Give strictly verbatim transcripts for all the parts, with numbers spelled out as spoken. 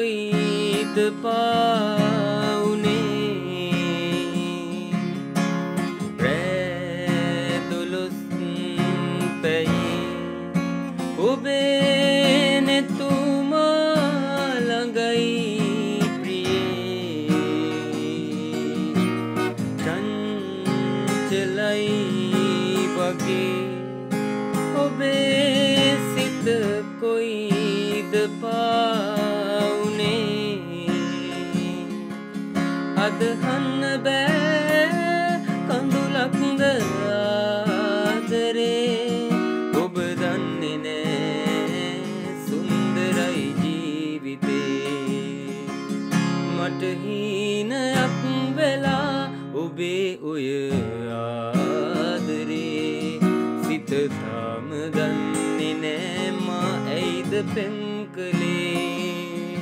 කොයිද පාවුනේ රෑ දොළොස් පැයේ ඔබේ නෙතුමා ළඟයි ප්‍රියේ චංචලයි වගේ ඔබේ සිත කොයිද පාවුනේ අදහන්න බෑ කඳුලක්ද ආදරේ ඔබ දන්නේ නෑ සුන්දරයි ජීවිතේ මට හීනයක් වෙලා ඔබේ ඔය ආදරේ සිත තාම දන්නේ නෑ මා ඇයිද පෙම් කළේ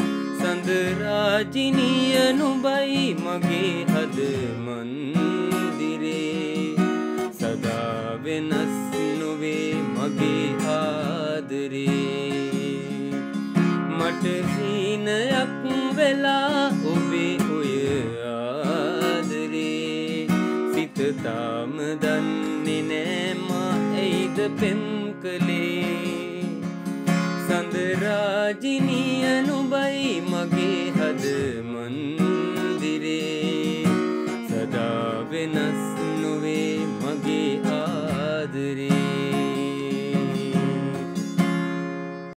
සඳරාජිනිය නුඹයි මගේ හද මන්දිරේ සදා වෙනස් නොවේ මගේ ආදරේ මට හීනයක් වෙලා ඔබේ ඔය ආදරේ සිත තාම දන්නේ නෑ මා ඇයිද පෙම් කළේ සඳරාජිනිය නුඹයි මගේ හද මන්දිරේ සදා වෙනස් නොවේ මගේ ආදරේ